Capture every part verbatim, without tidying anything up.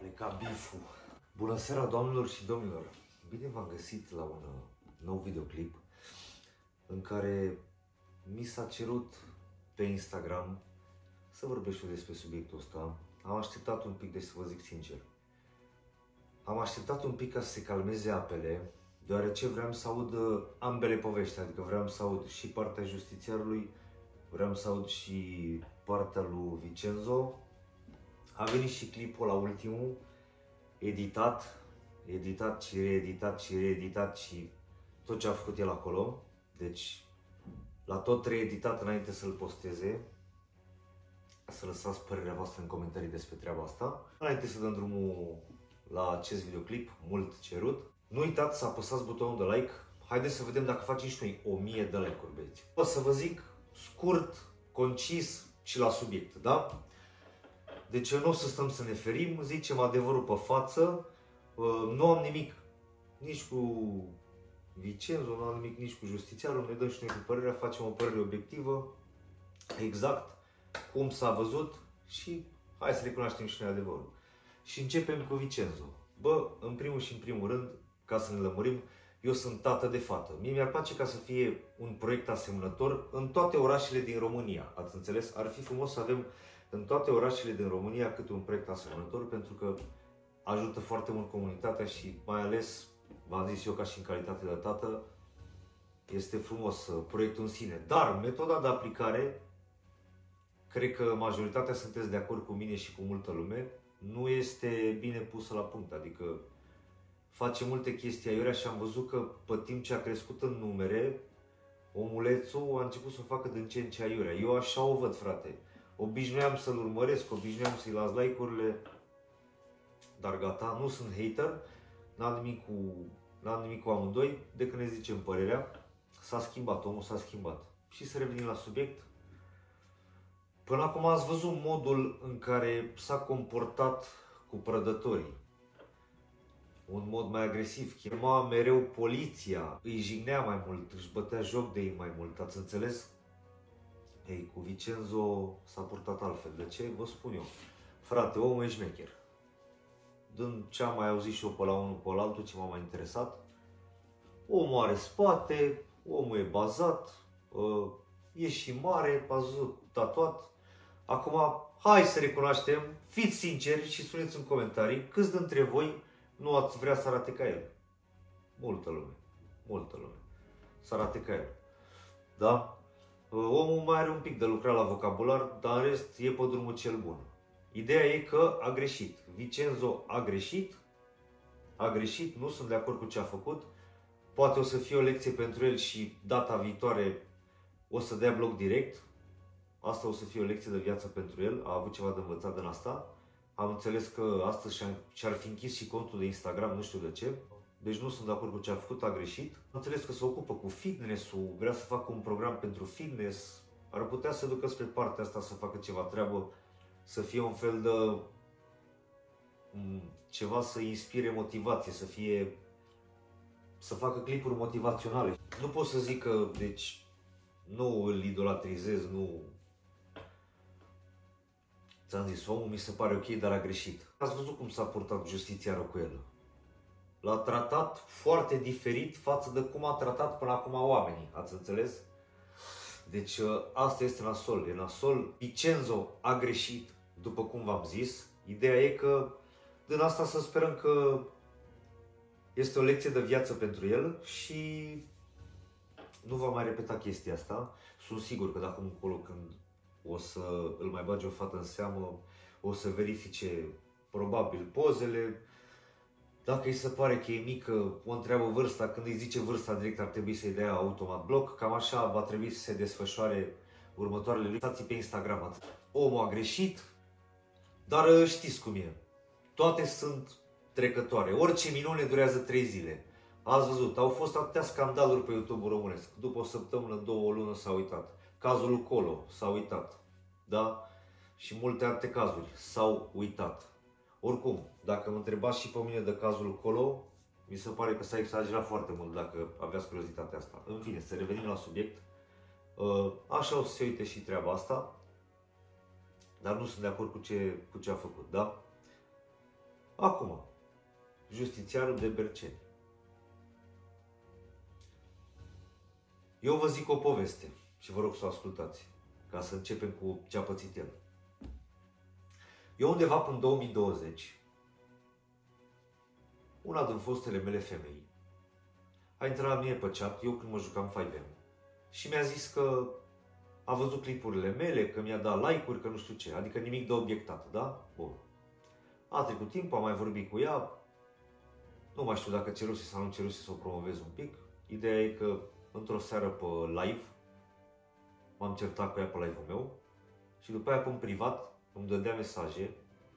plecat biful. Bună seara, doamnelor și domnilor! Bine v-am găsit la un nou videoclip în care mi s-a cerut pe Instagram să vorbesc și eu despre subiectul ăsta. Am așteptat un pic, deci să vă zic sincer. Am așteptat un pic ca să se calmeze apele, deoarece vreau să aud ambele povești, adică vreau să aud și partea justițiarului, vreau să aud și partea lui Vincenzo. A venit și clipul la ultimul, editat, editat și reeditat și reeditat și tot ce a făcut el acolo. Deci, la tot reeditat înainte să-l posteze. Să lăsați părerea voastră în comentarii despre treaba asta. Înainte să dăm drumul la acest videoclip, mult cerut, nu uitați să apăsați butonul de like. Haideți să vedem dacă facem și noi o mie de like-uri, băieți. O să vă zic scurt, concis și la subiect, da? Deci nu o să stăm să ne ferim, zicem adevărul pe față. Nu am nimic nici cu Vincenzo, nu am nimic nici cu justițiarul, ne dăm și noi cu părerea, facem o părere obiectivă, exact cum s-a văzut și hai să recunoaștem și noi adevărul. Și începem cu Vincenzo. Bă, în primul și în primul rând, ca să ne lămurim, eu sunt tată de fată. Mie mi-ar place ca să fie un proiect asemănător în toate orașele din România. Ați înțeles? Ar fi frumos să avem în toate orașele din România câte un proiect asemănător, pentru că ajută foarte mult comunitatea și mai ales, v-am zis eu ca și în calitate de tată, este frumos proiectul în sine. Dar metoda de aplicare, cred că majoritatea sunteți de acord cu mine și cu multă lume, nu este bine pusă la punct. Adică face multe chestii aiurea și am văzut că pe timp ce a crescut în numere, omulețul a început să o facă din ce în ce aiurea. Eu așa o văd, frate. Obișnuiam să-l urmăresc, obișnuiam să-i las like-urile, dar gata, nu sunt hater, n-am nimic cu, n-am nimic cu amândoi, de când ne zicem părerea, s-a schimbat, omul s-a schimbat. Și să revenim la subiect. Până acum ați văzut modul în care s-a comportat cu prădătorii. Un mod mai agresiv, chema mereu poliția, îi jignea mai mult, își bătea joc de ei mai mult, ați înțeles? Ei, cu Vincenzo s-a purtat altfel. De ce? Vă spun eu. Frate, omul e șmecher. Dând ce am mai auzit și eu pe la unul pe la altul, ce m-a mai interesat, omul are spate, omul e bazat, e și mare, a văzut tatuat. Acum, hai să recunoaștem, fiți sinceri și spuneți în comentarii câți dintre voi nu ați vrea să arate ca el. Multă lume, multă lume. Să arate ca el. Da? Omul mai are un pic de lucrat la vocabular, dar în rest e pe drumul cel bun. Ideea e că a greșit. Vincenzo a greșit, a greșit, nu sunt de acord cu ce a făcut. Poate o să fie o lecție pentru el și data viitoare o să dea bloc direct. Asta o să fie o lecție de viață pentru el, a avut ceva de învățat din asta. Am înțeles că astăzi și-ar fi închis și contul de Instagram, nu știu de ce. Deci nu sunt de acord cu ce a făcut, a greșit. Am înțeles că se ocupă cu fitness-ul, vrea să facă un program pentru fitness. Ar putea să ducă spre partea asta să facă ceva treabă, să fie un fel de ceva să inspire motivație, să fie să facă clipuri motivaționale. Nu pot să zic că, deci, nu îl idolatrizez, nu. Ți-am zis, omul mi se pare ok, dar a greșit. Ați văzut cum s-a purtat justițiarul cu el? L-a tratat foarte diferit față de cum a tratat până acum oamenii, ați înțeles? Deci asta este nasol, e nasol. Vincenzo a greșit, după cum v-am zis. Ideea e că din asta să sperăm că este o lecție de viață pentru el și nu va mai repeta chestia asta. Sunt sigur că de acum încolo, când o să îl mai bage o fată în seamă, o să verifice probabil pozele. Dacă îi se pare că e mică, o întreabă vârsta, când îi zice vârsta direct ar trebui să-i dea automat bloc. Cam așa va trebui să se desfășoare următoarele luni. Stați pe Instagram. Omul a greșit, dar știți cum e. Toate sunt trecătoare. Orice minune durează trei zile. Ați văzut, au fost atâtea scandaluri pe YouTube-ul românesc. După o săptămână, două, o lună s-a uitat. Cazul lui Colo s-a uitat. Da? Și multe alte cazuri s-au uitat. Oricum, dacă mă întrebați și pe mine de cazul Colo, mi se pare că s-a exagerat foarte mult dacă aveați curiozitatea asta. În fine, să revenim la subiect. Așa o să se uite și treaba asta, dar nu sunt de acord cu ce, cu ce a făcut, da? Acum, justițiarul de Berceni. Eu vă zic o poveste și vă rog să o ascultați, ca să începem cu ce a pățit el. Eu undeva până în două mii douăzeci, una din fostele mele femei a intrat la mine pe chat, eu când mă jucam cinci M, și mi-a zis că a văzut clipurile mele, că mi-a dat like-uri, că nu știu ce, adică nimic de obiectat, da? Bun. A trecut timp, am mai vorbit cu ea, nu mai știu dacă ceruse sau nu ceruse să o promovez un pic. Ideea e că într-o seară pe live, m-am certat cu ea pe live-ul meu și după aia pe în privat îmi dădea mesaje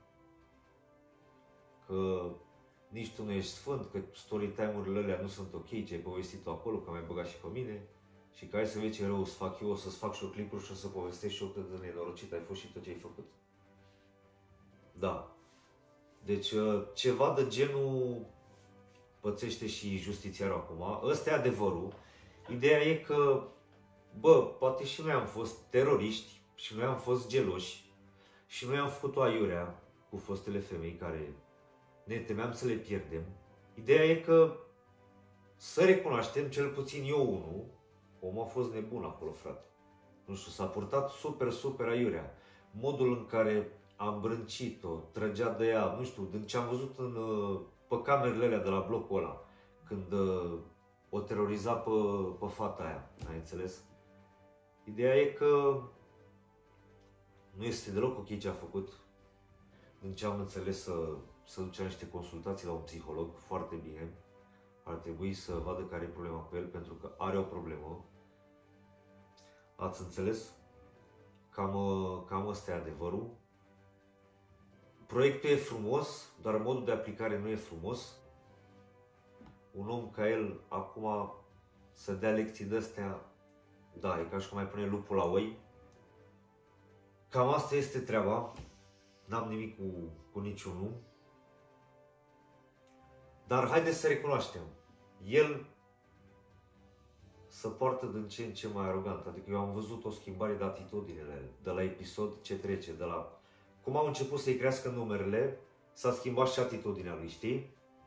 că nici tu nu ești sfânt, că story time-urile alea nu sunt ok, ce ai povestit acolo, că mi-ai băgat și pe mine și că hai să vezi ce rău să fac eu, o să-ți fac și o clipuri și o să povestesc și eu cât de nenorocit ai fost și tot ce ai făcut. Da. Deci ceva de genul pățește și justițiarul acum. Ăsta e adevărul. Ideea e că, bă, poate și noi am fost teroriști și noi am fost geloși și noi am făcut o aiurea cu fostele femei care ne temeam să le pierdem. Ideea e că să recunoaștem, cel puțin eu unul, omul a fost nebun acolo, frate. Nu știu, s-a purtat super, super aiurea. Modul în care a îmbrâncit-o, trăgea de ea, nu știu, din ce am văzut în, pe camerele alea de la blocul ăla, când o teroriza pe, pe fata aia, ai înțeles? Ideea e că nu este deloc ok ce a făcut. Din ce am înțeles, să, să duce niște consultații la un psiholog, foarte bine. Ar trebui să vadă care e problema cu el, pentru că are o problemă. Ați înțeles? Cam, cam ăsta e adevărul. Proiectul e frumos, dar modul de aplicare nu e frumos. Un om ca el acum să dea lecții de-astea, da, e ca și cum mai pune lupul la oi. Cam asta este treaba. N-am nimic cu, cu niciunul. Dar haideți să recunoaștem. El se poartă din ce în ce mai arogant. Adică eu am văzut o schimbare de atitudinile de la episod ce trece, de la cum au început să-i crească numerele, s-a schimbat și atitudinea lui, știi?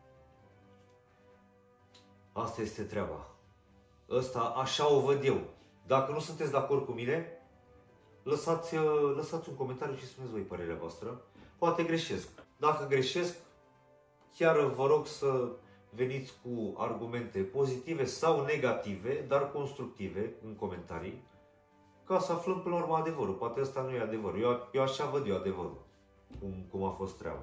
Asta este treaba. Ăsta, așa o văd eu. Dacă nu sunteți de acord cu mine, lăsați, lăsați un comentariu și spuneți voi părerea voastră. Poate greșesc. Dacă greșesc, chiar vă rog să veniți cu argumente pozitive sau negative, dar constructive în comentarii, ca să aflăm până la urmă adevărul. Poate ăsta nu e adevărul. Eu, eu așa văd eu adevărul. Cum, cum a fost treaba.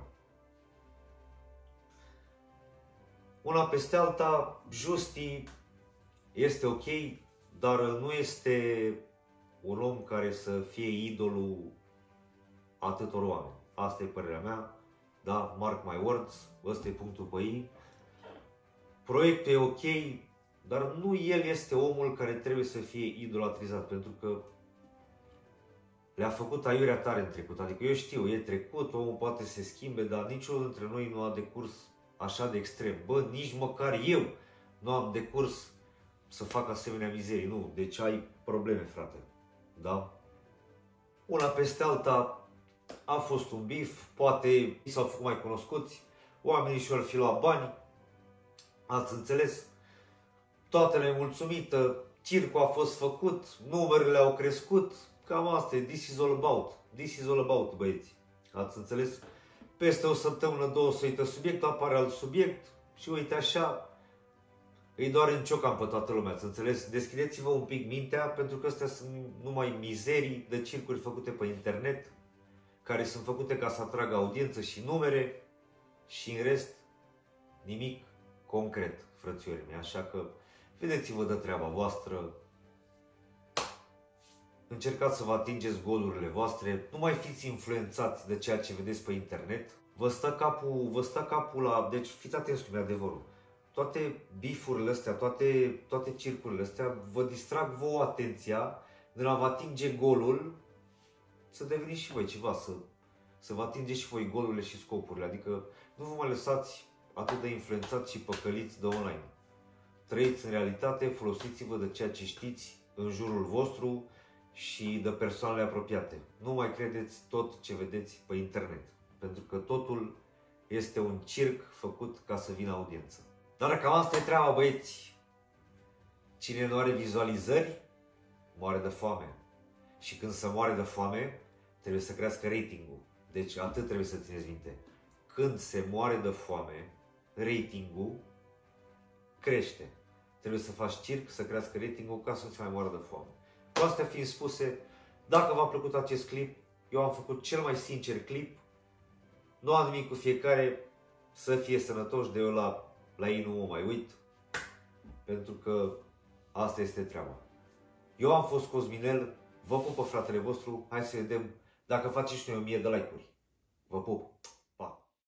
Una peste alta, Justi este ok, dar nu este un om care să fie idolul atâtor oameni. Asta e părerea mea. Da, mark my words, ăsta e punctul pe I. Proiectul e ok, dar nu el este omul care trebuie să fie idolatrizat, pentru că le-a făcut aiurea tare în trecut. Adică eu știu, e trecut, omul poate să se schimbe, dar niciunul dintre noi nu a decurs așa de extrem. Bă, nici măcar eu nu am decurs să fac asemenea mizerii. Nu, deci ai probleme, frate. Da? Una peste alta a fost un bif, poate s-au făcut mai cunoscuți, oamenii și-au fi luat bani, ați înțeles? Toată nemulțumită, circul a fost făcut, numerele au crescut, cam asta e, this is all about, this is all about, băieți, ați înțeles? Peste o săptămână, două să uită subiectul, apare alt subiect și uite așa, îi doare în ciocam pe toată lumea, ați înțeles? Deschideți-vă un pic mintea, pentru că astea sunt numai mizerii de circuri făcute pe internet, care sunt făcute ca să atragă audiență și numere și în rest nimic concret, frățiorii mei. Așa că vedeți-vă de treaba voastră, încercați să vă atingeți golurile voastre, nu mai fiți influențați de ceea ce vedeți pe internet. Vă stă capul, vă stă capul la... Deci fiți atenți cum e adevărul. Toate bifurile astea, toate, toate circurile astea vă distrag vouă atenția de a vă atinge golul, să deveniți și voi ceva, să, să vă atingeți și voi golurile și scopurile. Adică nu vă mai lăsați atât de influențați și păcăliți de online. Trăiți în realitate, folosiți-vă de ceea ce știți în jurul vostru și de persoanele apropiate. Nu mai credeți tot ce vedeți pe internet, pentru că totul este un circ făcut ca să vină audiență. Dar cam asta e treaba, băieți. Cine nu are vizualizări, moare de foame. Și când se moare de foame, trebuie să crească ratingul. Deci atât trebuie să țineți minte. Când se moare de foame, ratingul crește. Trebuie să faci circ să crească ratingul ca să nu se mai moară de foame. Cu astea fiind spuse, dacă v-a plăcut acest clip, eu am făcut cel mai sincer clip. Nu am nimic cu fiecare, să fie sănătoși, de eu la, la ei nu mă mai uit. Pentru că asta este treaba. Eu am fost Cosminel, vă pup pe fratele vostru, hai să vedem dacă faceți și noi o mie de like-uri. Vă pup!